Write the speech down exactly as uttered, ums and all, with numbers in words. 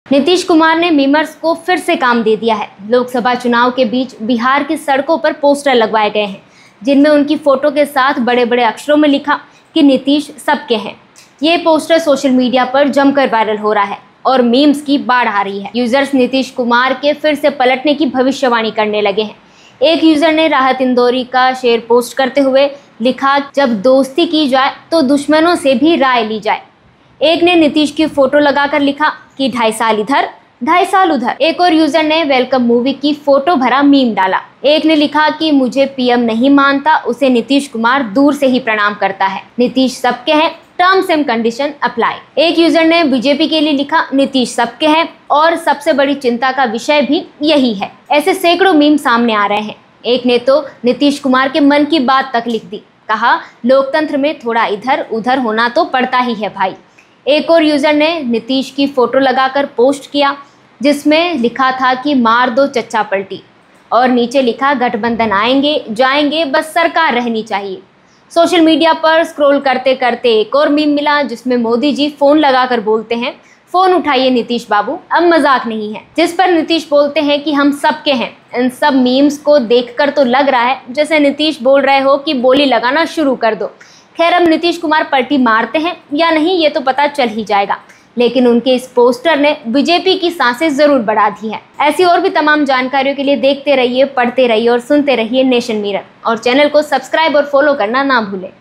नीतीश कुमार ने मीमर्स को फिर से काम दे दिया है। लोकसभा चुनाव के बीच बिहार की सड़कों पर पोस्टर लगवाए गए हैं जिनमें उनकी फोटो के साथ बड़े बड़े अक्षरों में लिखा कि नीतीश सबके हैं। ये पोस्टर सोशल मीडिया पर जमकर वायरल हो रहा है और मीम्स की बाढ़ आ रही है। यूजर्स नीतीश कुमार के फिर से पलटने की भविष्यवाणी करने लगे हैं। एक यूजर ने राहत इंदौरी का शेर पोस्ट करते हुए लिखा, जब दोस्ती की जाए तो दुश्मनों से भी राय ली जाए। एक ने नीतीश की फोटो लगाकर लिखा कि ढाई साल इधर ढाई साल उधर। एक और यूजर ने वेलकम मूवी की फोटो भरा मीम डाला। एक ने लिखा कि मुझे पीएम नहीं मानता, उसे नीतीश कुमार दूर से ही प्रणाम करता है। नीतीश सबके हैं, टर्म्स एंड कंडीशन अप्लाई। एक यूजर ने बीजेपी के लिए लिखा, नीतीश सबके हैं और सबसे बड़ी चिंता का विषय भी यही है। ऐसे सैकड़ों मीम सामने आ रहे हैं। एक ने तो नीतीश कुमार के मन की बात तक लिख दी, कहा लोकतंत्र में थोड़ा इधर उधर होना तो पड़ता ही है भाई। एक और यूजर ने नीतीश की फोटो लगाकर पोस्ट किया जिसमें लिखा था कि मार दो चच्चा पलटी और नीचे लिखा गठबंधन आएंगे जाएंगे बस सरकार रहनी चाहिए। सोशल मीडिया पर स्क्रॉल करते करते एक और मीम मिला जिसमें मोदी जी फोन लगाकर बोलते हैं, फोन उठाइए नीतीश बाबू, अब मजाक नहीं है। जिस पर नीतीश बोलते हैं कि हम सबके हैं। इन सब मीम्स को देखकर तो लग रहा है जैसे नीतीश बोल रहे हो कि बोली लगाना शुरू कर दो। खैर, अब नीतीश कुमार पलटी मारते हैं या नहीं ये तो पता चल ही जाएगा, लेकिन उनके इस पोस्टर ने बीजेपी की सांसें जरूर बढ़ा दी है। ऐसी और भी तमाम जानकारियों के लिए देखते रहिए, पढ़ते रहिए और सुनते रहिए नेशन मिरर, और चैनल को सब्सक्राइब और फॉलो करना ना भूलें।